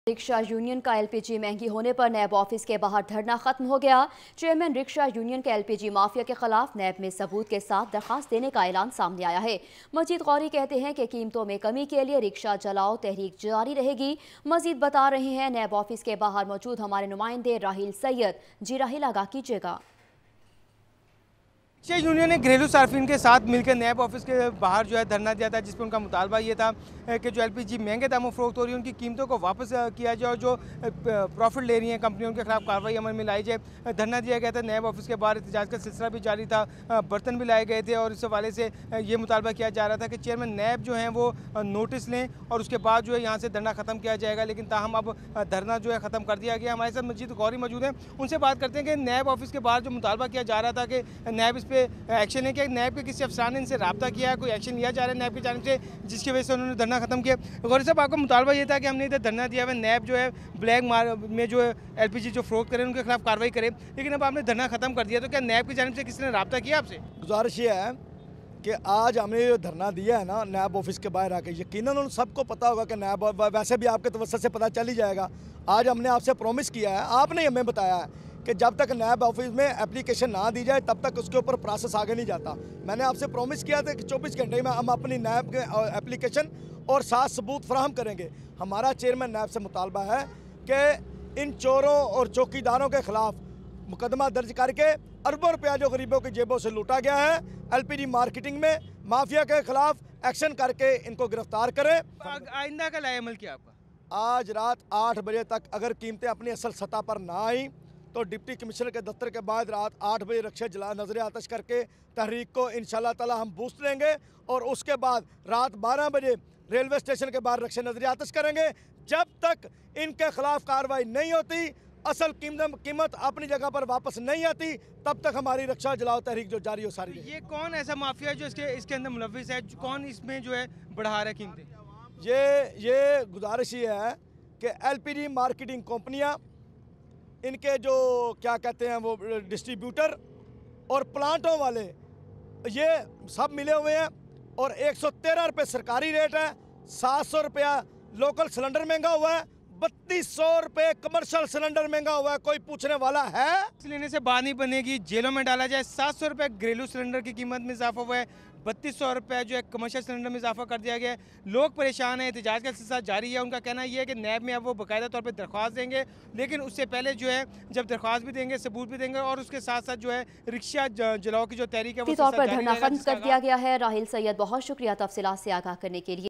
Rickshaw union का LPG महंगी होने पर नैब ऑफिस के बाहर धरना खत्म हो गया। चेयरमैन रिक्शा यूनियन के एलपीजी माफिया के खिलाफ नैब में सबूत के साथ दरखास्त देने का ऐलान सामने आया है। मजीद गौरी कहते हैं कि कीमतों में कमी के लिए रिक्शा चलाओ तहरीक जारी रहेगी। मजीद बता रहे हैं नैब ऑफिस के बाहर मौजूद हमारे नुमाइंदे राहिल सैयद। जी राहिल, आगाह कीजिएगा। रिक्शा यूनियन ने घरेलू सार्फिन के साथ मिलकर नैब ऑफिस के बाहर जो है धरना दिया था, जिसमें उनका मुतालबा ये था कि जो एलपीजी महंगे दामों फरोख्त हो रही है उनकी कीमतों को वापस किया जाए और जो प्रॉफिट ले रही हैं कंपनियों उनके खिलाफ कार्रवाई अमल में लाई जाए। धरना दिया गया था। नैब ऑफिस के बाहर एहतजाज का सिलसिला भी जारी था, बर्तन भी लाए गए थे और इस हवाले से ये मुतालबा किया जा रहा था कि चेयरमैन नैब जो हैं वो नोटिस लें और उसके बाद जो है यहाँ से धरना ख़त्म किया जाएगा। लेकिन ताहम अब धरना जो है ख़त्म कर दिया गया। हमारे साथ मजीद गौरी मौजूद हैं, उनसे बात करते हैं कि नैब ऑफिस के बाहर जो मुतालबा किया जा रहा था कि नैब इस पर एक्शन कि नैब के किसी अफसर ने इनसे रब्ता किया है, कोई एक्शन लिया जा रहा है नैब की जानिब से, जिसकी वजह से उन्होंने धरना खत्म किया। गौरी साहब, आपका मुतालबा ये था कि हमने इधर धरना दिया है, नैब जो है ब्लैक में जो है एलपीजी जो फरोख्त करें उनके खिलाफ कार्रवाई करे, लेकिन अब आपने धरना खत्म कर दिया, तो क्या नैब की जानिब से किसी ने रब्ता किया आपसे? गुजारिश ये है कि आज हमने जो धरना दिया है ना नैब ऑफिस के बाहर आके, यकीनन उन सबको पता होगा कि नैब, वैसे भी आपके तवज्जुह से पता चल ही जाएगा। आज हमने आपसे प्रॉमिस किया है, आपने हमें बताया है कि जब तक नैब ऑफिस में एप्लीकेशन ना दी जाए तब तक उसके ऊपर प्रोसेस आगे नहीं जाता। मैंने आपसे प्रॉमिस किया था कि 24 घंटे में हम अपनी नैब के एप्लीकेशन और साथ सबूत फराहम करेंगे। हमारा चेयरमैन नैब से मुतालबा है कि इन चोरों और चौकीदारों के खिलाफ मुकदमा दर्ज करके अरबों रुपया जो गरीबों की जेबों से लूटा गया है एलपीजी मार्केटिंग में माफिया के खिलाफ एक्शन करके इनको गिरफ्तार करें। आइंदा का लाए अमल किया आपका? आज रात 8 बजे तक अगर कीमतें अपनी असल सतह पर ना आई तो डिप्टी कमिश्नर के दफ्तर के बाद रात 8 बजे रिक्शे जला नजर आतश करके तहरीक को इंशाल्लाह ताला हम बूस्ट लेंगे और उसके बाद रात 12 बजे रेलवे स्टेशन के बाहर रिक्शे नजर आतश करेंगे। जब तक इनके खिलाफ कार्रवाई नहीं होती, असल कीमत अपनी जगह पर वापस नहीं आती, तब तक हमारी रिक्शा जलाओ तहरीक जो जारी हो सारी। ये कौन ऐसा माफिया जो इसके अंदर मुलविस है, कौन इसमें जो है बढ़ा रहा है कीमतें? ये गुजारिश ये है कि एलपीजी मार्केटिंग कंपनियां, इनके जो क्या कहते हैं वो डिस्ट्रीब्यूटर और प्लांटों वाले, ये सब मिले हुए हैं और 113 रुपये सरकारी रेट है, 700 रुपया लोकल सिलेंडर महंगा हुआ है, 3200 रुपये कमर्शियल सिलेंडर महंगा हुआ है। कोई पूछने वाला है? लेने से बात नहीं बनेगी, जेलों में डाला जाए। 700 रुपये घरेलू सिलेंडर की कीमत में इजाफा हुआ है, 3200 रुपये जो है कमर्शियल सिलेंडर में इजाफा कर दिया गया है। लोग परेशान हैं, एहतजाज का सिलसिला जारी है। उनका कहना यह है कि नैब में अब वो बाकायदा तौर पर दरख्वास्त देंगे, लेकिन उससे पहले जो है जब दरख्वास्त भी देंगे सबूत भी देंगे और उसके साथ साथ जो है रिक्शा जलाओ की जो तहरीक है वो तौर पर धरना खत्म कर दिया गया है। राहिल सैयद, बहुत शुक्रिया तफसीलात से आगाह करने के लिए।